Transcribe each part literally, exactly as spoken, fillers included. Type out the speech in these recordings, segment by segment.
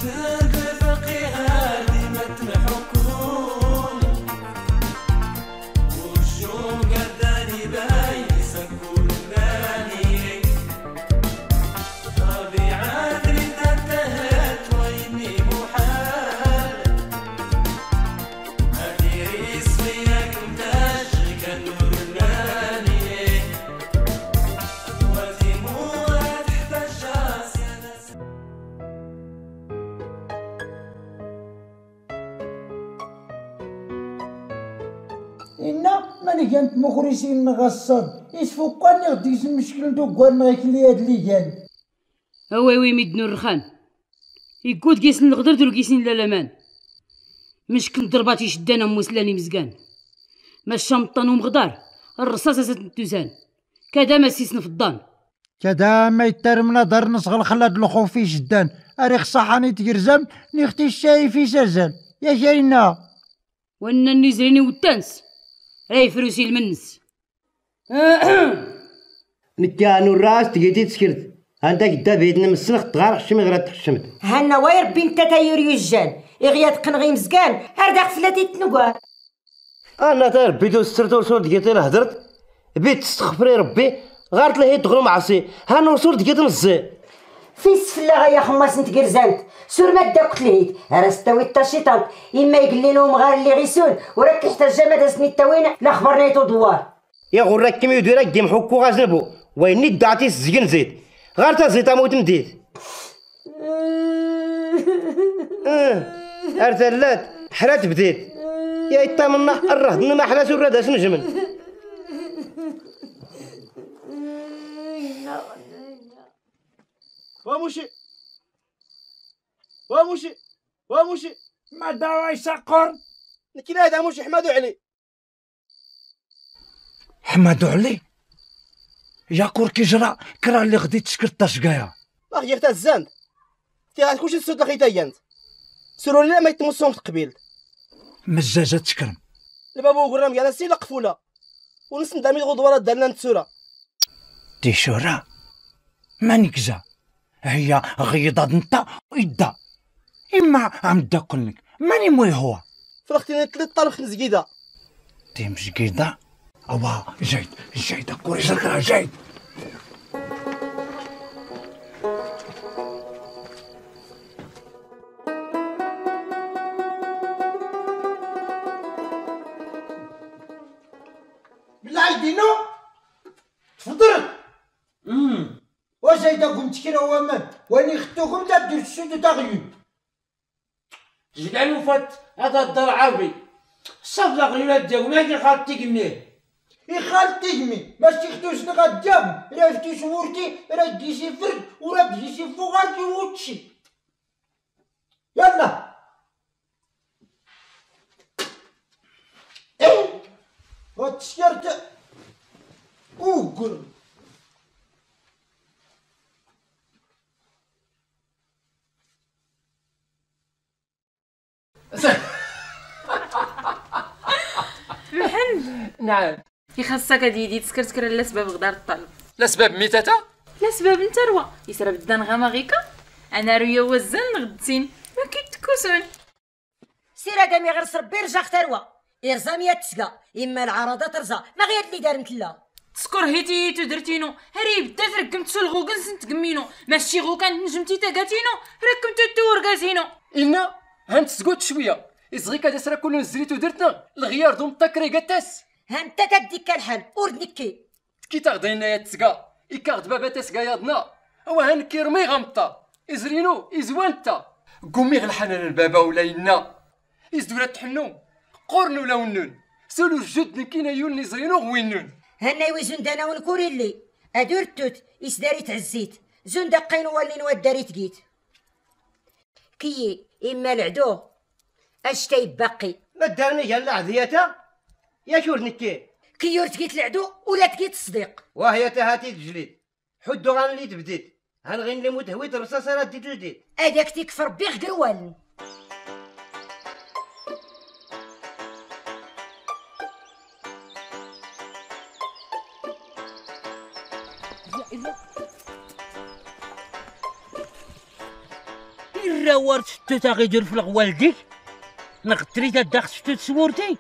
إنا ماني كانت مخرسين نغصد يسفوقاني غدي يسم مشكل دوكوان غيكلي هاد اللي كان هو وي ميدنو الرخان يقود كيسن الغدر دول كيسن لالامان مشكل ضرباتي شدانا موسلاني مزقان ما الشمطان ومغدار الرصاصة ستنتوزان كدا ما سيسن في الضان كدا ما يترمنا دار نصغل خلاد الخوف في جدان اريخ صحاني تقرزم نختي الشاي في سازان يا شاينا وانا النزريني والتانس راي فروسي المنس نكانو الراس تقيتي تسكرت هانتا كدا بيدنا من السنخ تغارق شمي غير تحشمت هانا واير بين تايوريو الجان إغيات قنغي مزقان هرداق فلاتي تنقار انا تا ربيتو السرت ورسول دقيتي هدرت بيت تستغفري ربي غارت لهي تغرو معصي هانا ورسول دقيتي مزي في السفلة غيا خماس نتقرزانت سور ما داك تلهيت راه ستاوي التاشيطانت اما يقلينهم غار اللي غيسون وراك تحتاج ما سني التاوين لا خبرنيتو دوار يا غراك كيما يدير كيم حكو غازنبو ويني دعتي الزقن زيد غار تا زيت موت مديت اه ارتلات حرات بديت يا يطمنا الرهد ما حلا سور هذا سنجمن واموشي واموشي واموشي ما داوا يسقر لكن هذا موشي حمادو علي حمادو علي يا كور كي جرى كرا اللي غدي تسكرت تاشكايا اخي تا الزاند تي غاد كلشي السود اخي تايانت سيروا لنا ما يتمسهم تقبيل مزازه تكرم البابو قرام على سيلا قفوله ونسن دامي غدوره دارنا نتسورا دي شورا ما نكزا هي غيضة نتا ويدا إما عم داكلنك ماني موي هو فرختيني تلت طالب خمس قيدة دي مش قيدة أوا جايد جايد كوري زرقرا جايد بالله يدينو تفضل امم واش هيدا قمت كيرا وامن واني خدوكم تدير السود تاغيون جلالو فات هذا الدار عربي صافي غيولات ديالو ما كي خالتي كميه اي خالتي كمي ماشي خدوش نغادياب راه فتي صورتي راه تجيسي فرد وراه تجيسي فوغاتي وتشي يلا ايه وتشكرت اوغر محمد نعم يخصك ديدي تسكر تسكر لا سبب غدار الطلب لا سبب ميتاتا لا سبب انت روا يسرا بدان غماغيكا انا رويا وزن غدتين ما كيتكوسون سير دامي غير ربي رجع ختروا ارزاميه تسقى اما العرضه ترزا ما غير اللي دار نتلا تسكر هيتي تدرتينو هري بدا تركمت سلغو كنسن تقمينو ماشي غو كانت نجمتي تاكاتينو ركمت توركاتينو إنا هانت سكوت شويه إزغيك هذا سرا كلو نزريتو درتنا الغيار دوم طاكري قتاس هانت تديك الحال وردنكي كي تاخدينا يا تسقا إكاغد بابا تسقا ياضنا هو هانكي رمي غمطا إزرينو إزوانتا قومي غلحنان البابا ولا ينا إزدولا تحنو قرن ولا ونون سولو الجد نكينا يون إزرينو غوينون هنا يوزن دانا ونكوري اللي أدور توت إسداري تعزيت زون دقين والين وداري تقيت كي إما العدو أشتي باقي ما دارني جال عذيته يا شور نكي كي يور تقيت العدو ولا تقيت الصديق وهي تهاتي تجليد حدو غان اللي تبديت هنغين اللي متهويت رصاصة راه ديت لديت هذاك تكفر بيغ قروالن الراورت فتوتا غيدير في الغوالديك نغتري تداخل فتوت سورتي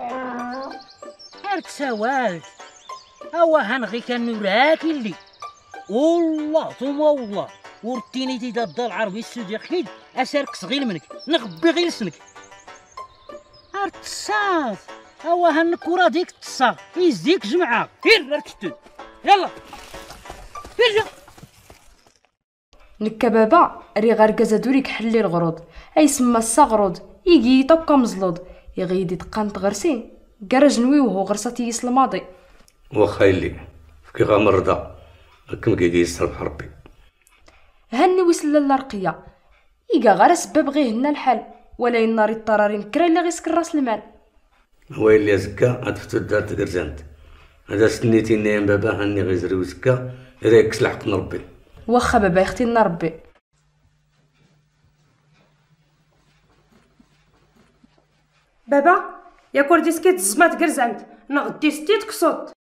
هارك سوالت هوا هنغي كان نوراكي اللي والله ثم والله ورتيني تيدا الدار العربي السودي خيد اسارك صغير منك نغبي غير سنك هارك تصاف هوا هالكرة ديك تصاف يزديك جمعة فين راك فتوت يلا فين نكا بابا ري غاركازا دوريك حلي الغروض اي سما الصغرود يجي يطبقا مزلوض يغيدي تقانت غرسين كراج نوي وهو غرساتي يس الماضي واخا يلي فكي غامرضا هكا كيجي يصرف ربي هاني وصل للرقية يجا غير سبب غيه هنا الحال ولا يناري الطراري مكرا اللي غيسكر راس المال هو اللي زكا عطفتو الدار تقرزانت هذا سنيتي نايم بابا هاني غيزري زكا ريكس الحق نربي واخا بابا يختينا ربي بابا يا كوردي سكيت الزمات كرزانت نغدي ستيت كصوت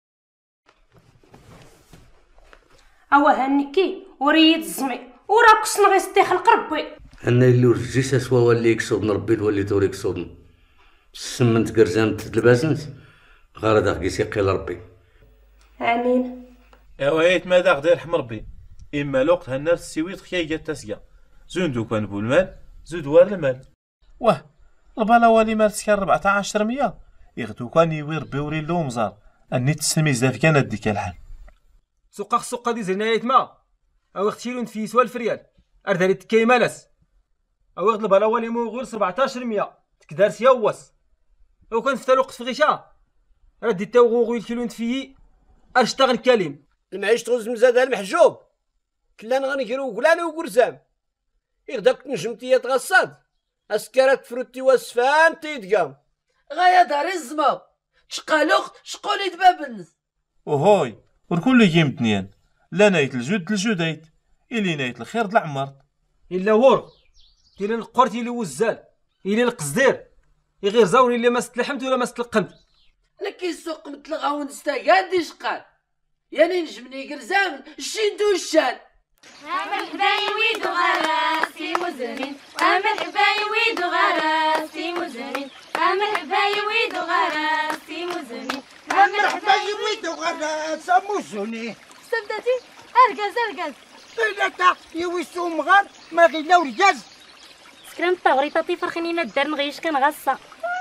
اوا هانيكي وريد الزمي ورا كسن غيستي خلق ربي انا اللي ورجيت اسوا ولي يكسود نربي الولي توري كسود سمنت كرزانت لباسنت غير داك يسيقي لربي امين ايوا هيت ماذا غدا يرحم ربي اما الوقت هنا السويت خيا جات تسقى زوندو كان بو المال زود وار المال واه البالا والي مارس كان ربعة عشر مية يغدو كان يوير بوري لو مزار اني تسمي زاف كانت ديك الحال سوق السوق دي زنايت ما او اختيرون في سوال فريال اردالي تكيمالس او يغد البالا والي مو غير سبعطاش مية تكدار سياوس او كان في الوقت في غيشا ردي تاو غير كيلو فيه اشتغل كلم المعيش تغز مزاد المحجوب كلان غنجرو وكلان وكرزام يغداك نجمتي تغصاد اسكرات فروتي واسفان تيدقام غايا داري الزما شقالوخ شقولي دبابنز وهاي وركل يجيم تنين لا نايت الجود الجوديت إلي نايت الخير د العمر إلا ور إلي القرت إلي وزال إلي القصدير يغير زاوني اللي ما ستلحمت ولا ما ستلقمت لكي السوق مثل غاون ستاقاد دي شقال يعني نجمني قرزان الشيندو الشان مرحبا يويدو غراسي مزرين مرحبا يويدو غراسي مزرين مرحبا يويدو غراسي مزرين مرحبا يويدو غراسي مزرين سبدتي ارقز ارقز قيلتا يويسو مغار ما غيلا ورجاز سكران طاغري تاطي فرخني ندار نغيش كنغصة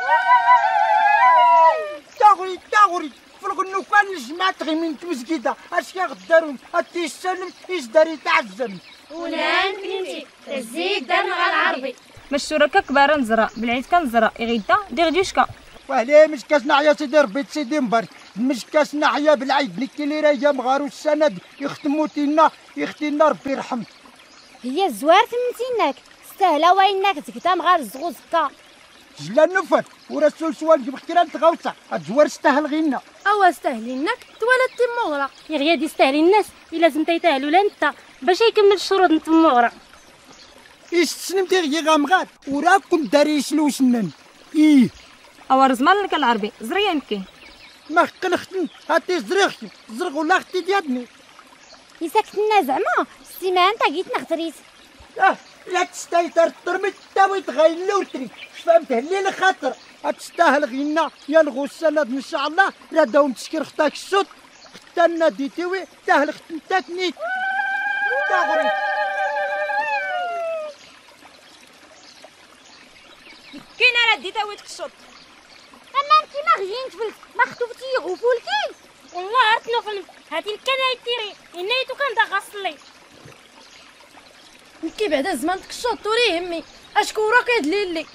تاغري تاغري فرقنو كان الجماعة تغي من تمسكيدة اش كيغدارون هاتي السلم يزدار يتعزم ولان كنتي تزيد دار مع العربي مشتوركا كبار نزرا بالعيد كنزرا يغيدا دير ديوشكا وعليه مش كاسنا عيا سيدي ربي سيدي مبارك مش كاسنا عيا بالعيد نكي اللي راهي مغارو السند يختمو تينا يختينا ربي يرحم هي الزوار تمتيناك استاهلا وينك تكتا مغار الزغوزكا جلا نفر ورسول سوال جيب اختيران تغوصة الزوار استاهل غينا اوا استاهلينك تولد تم مغرى يا غيا دي استاهلي الناس الا لازم تيتاهلوا لا انت باش يكمل الشروط نتم مغرى يستسلم تيغي غامغات وراكم داري يسلو سنن ايه اوا رزمان لك العربي زريا يمكن ما خكن اختي هاتي زريختي زرق ولا اختي ديالني يسكتنا زعما السيمان تاقيت نختريت اه لا تستايتر ترمي تاوي تغير لوتري فهمت الليل خاطر هتستاهل غينا يا الغسالة ان شاء الله لا داوم تسكر ختاك السود ختانا ديتيوي تاهل ختنتاك نيت تاغري كاين راه دي تاويتك الشط اما انت ما غيين تفلت ما خطفتي غفول كاين والله عرفت نفلم هاتي الكناية تيري النايتو كان دا غسلي كي بعدا زمانتك الشط وري همي اشكو وراك هاد ليلي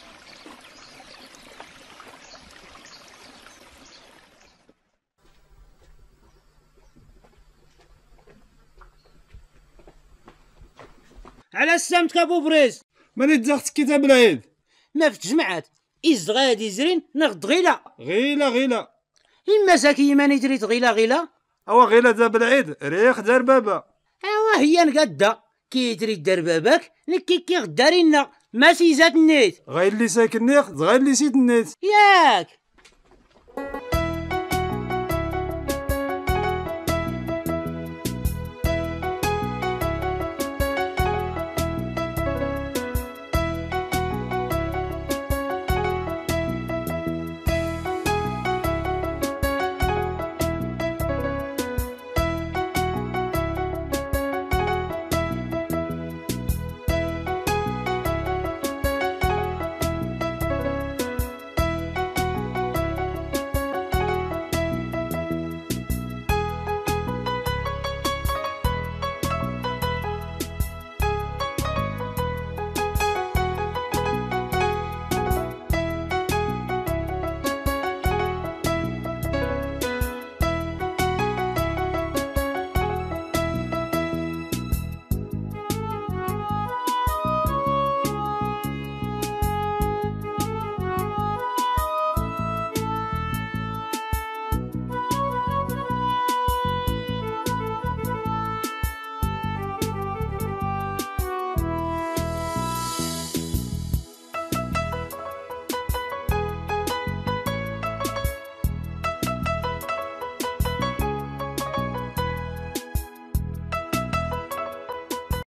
على السمت كابو بريز ماني تزغت كتاب العيد ما في جمعات إز غادي زرين نغد غيلا غيلا غيلا إما ساكي ماني دريت غيلا غيلا أوا غيلا داب العيد ريخ دار بابا أوا هي نقدا كي تريد دار باباك نكي كي غدارينا ما سيزات النيت غير اللي ساكن نيخ غير اللي سيت النيت ياك